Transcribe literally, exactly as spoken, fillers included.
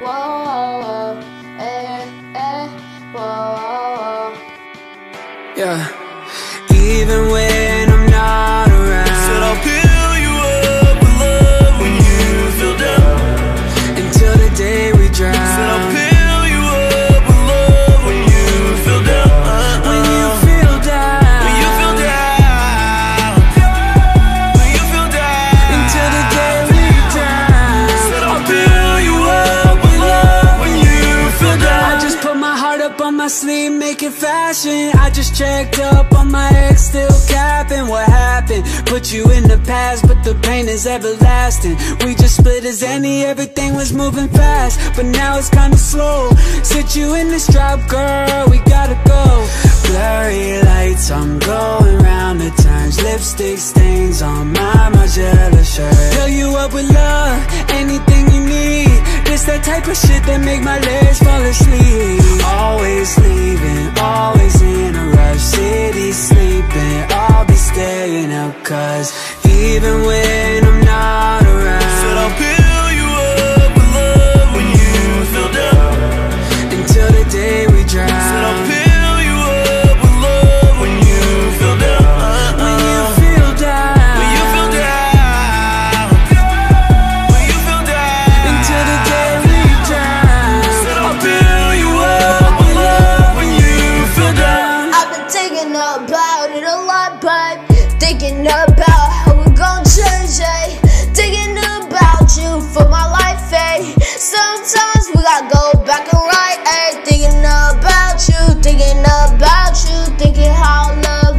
whoa, eh, eh, whoa. Yeah, even when I'm not around, said I'll fill you up with love when you feel down. Until the day we drown. Said I'll fill you up with love when you feel down. uh-uh. When you feel down. When you feel down. When you feel down. Until the day we drown. Said I'll fill you up with love when you feel down. I just put my heart up on my sleeve, make it fashion. I just checked up on my ex, still capping. What happened? Put you in the past, but the pain is everlasting. We just split as any, everything was moving fast, but now it's kinda slow. Sit you in this drop, girl, we gotta go. Blurry lights, I'm going round the turns. Lipstick stains on my Margiela shirt. Fill you up with love, anything you need. It's that type of shit that make my legs fall asleep. Always leaving, always in a rush. City sleeping, I'll be staying up, cause even when I'm not around. Said I'll fill you up with love when you feel down. Until the day we drown. Said I'll fill you up with love when you feel down. uh-uh. When you feel down. When you feel down. When you feel down. Until the day we drown. Said I'll fill you up with love when you feel down. I've been thinking about it a lot, but thinking about how we gon' change, eh? Thinking about you for my life, eh? Sometimes we gotta go back and right, eh? Thinking about you, thinking about you, thinking how love